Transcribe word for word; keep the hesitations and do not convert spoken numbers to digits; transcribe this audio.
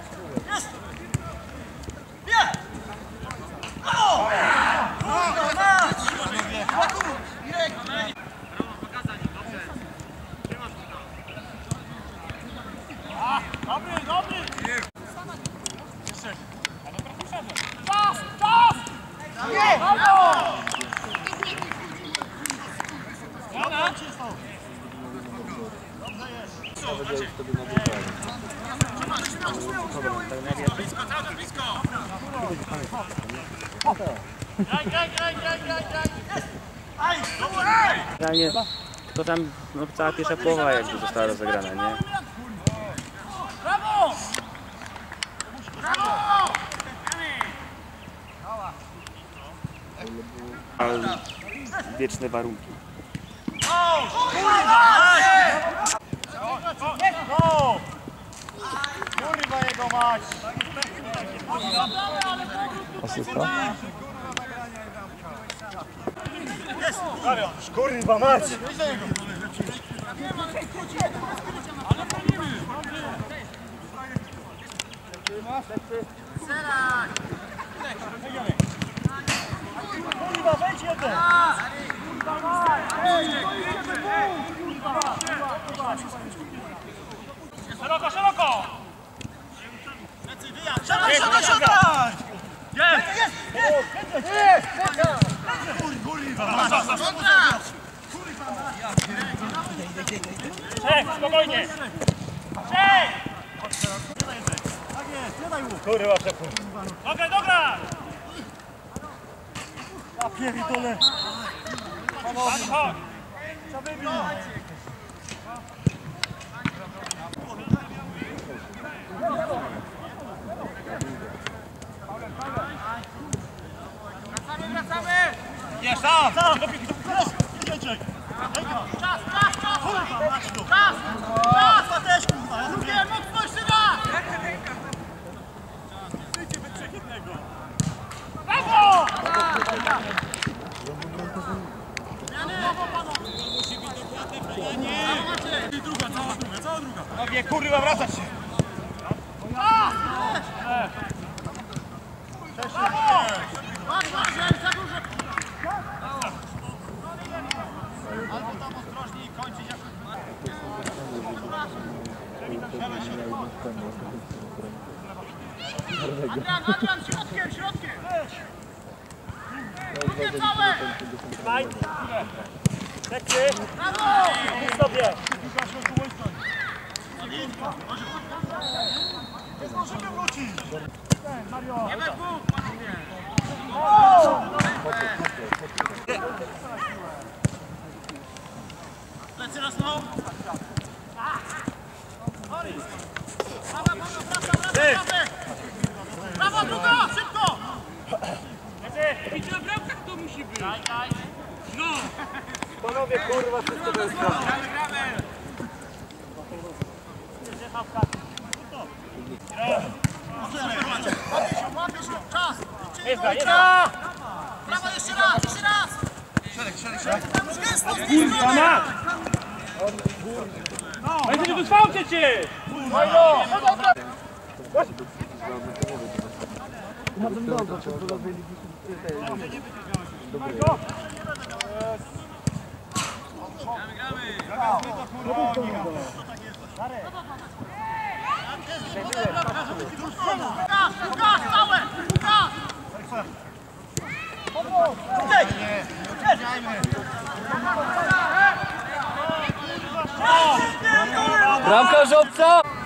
Dobry, dobry! Jeszcze! Ale trochę przed! Czas! Czas! Nie! Brawo! Jana! Dobrze jest! Co? Maciej! Blisko, cały blisko! Graj, graj, graj, graj, graj, graj! Aj! Realnie to tam no, cała pierwsza połowa jakby została rozegrana, nie? Brawo! Brawo! Ale wieczne warunki. No! Kurwa jego mać! Asysta? Kurwa mać! Kurwa, wejdź jeden! Szeroko, szeroko! Szeroko, szeroko! Jest! Jest! Jest! Kurwa! Czek, spokojnie! Czek! Tak jest, nie daj łuk! Kurwa, przepój! Dobra, dobra! Ja pierdolę! Chodź, chodź! Co wybił? Wracamy, wracamy! Jest tam! Tam! Czas, czas, czas! Kurwa, mać tu! Czas! Czas! To też kurwa! Ja zrobiłem mocno jeszcze raz! Wyjdzie we trzech jednego! Brawo! Nie! Druga, cała druga, cała druga! Panowie, kurwa, wracać się! Brawo! Albo tam ostrożniej kończyć jak... Adrian, Adrian, środkiem, środkiem! Drugie całe! Trzymaj! Lecy! Brawo! Idź sobie! Nie zdążymy wrócić! Nie we dwóch, panowie! Lecy raz no! Brawa, brawa, brawa, brawa! Brawa, druga! Szybko! Idź na bramkach, to musi być! Daj, daj! No! Panowie, kurwa, wszystko to jest prawda. Gramy, gramy! Łapię się, łapię się! Czas! Jest gra, jest gra! Brawo, jeszcze raz, jeszcze raz! Szereg, szereg, szereg! Kurwa, mać! Będzie wysłałcie cię! Fajno! No dobra! Na tym dobrze, czy to robili Gramy, Łukasz, Łukasz, całe! Łukasz! Bramka Żobca!